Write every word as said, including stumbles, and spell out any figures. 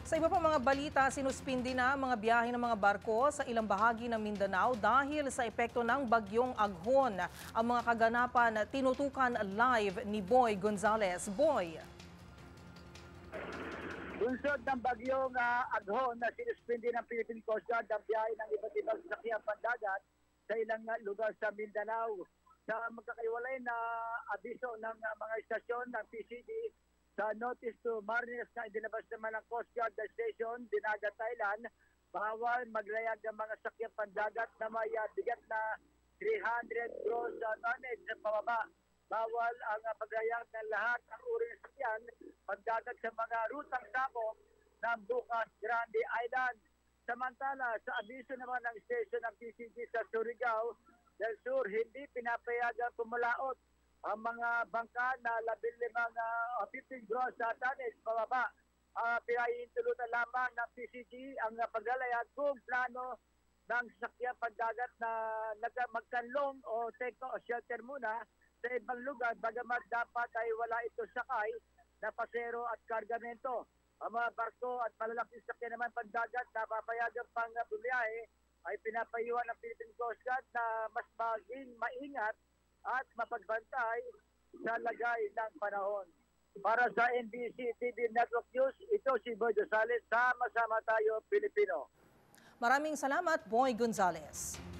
Sa iba pang mga balita, sinuspindi na ang mga biyahe ng mga barko sa ilang bahagi ng Mindanao dahil sa epekto ng bagyong Aghon. Ang mga kaganapan tinutukan live ni Boy Gonzales. Boy. Bunsod ng bagyong uh, Aghon na sinuspindi ng Philippine Coast Guard ang biyahe ng iba't ibang sasakyan pandagat sa ilang uh, lugar sa Mindanao. Sa magkakaiwalay na abiso ng uh, mga istasyon ng P C D sa notice to mariners na idinabas naman ng Coast Guard Station, Dinagat, Thailand, bawal maglayag ng mga sakyang pandagat na may uh, bigat na three hundred gross uh, tonnage sa pababa. Bawal ang uh, paglayag ng lahat ng uri ng sakyan pandagat sa mga rutang sakop ng Bukas Grande Island. Samantala, sa abiso naman ng station ng P C D sa Surigao del Sur, hindi pinapayagang pumulaot ang mga bangka na labing limang uh, fifteen gross sa tonnage pababa. Uh, Pinahihintulutan lamang ng P C G ang uh, paglalayag kung plano ng sasakyan pandagat na magkanlong o take o shelter muna sa ibang lugar, bagamat dapat ay wala ito sakay na pasero at kargamento. Ang mga barko at malalaking sasakyan naman pandagat na papayagang pang uh, bumiyahe ay pinapayuhan ng Philippine Coast Guard na mas maging maingat at mapagbantay sa lagay ng panahon. Para sa N B C T V Network News, ito si Boy Gonzales. Sama-sama tayo, Pilipino. Maraming salamat, Boy Gonzales.